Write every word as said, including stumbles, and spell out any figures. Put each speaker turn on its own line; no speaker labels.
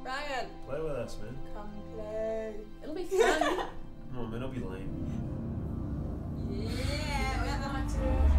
Ryan,
Play with us, man.
come play.
It'll be fun.
Come on, man. Don't be lame.
Yeah, we have the hunter.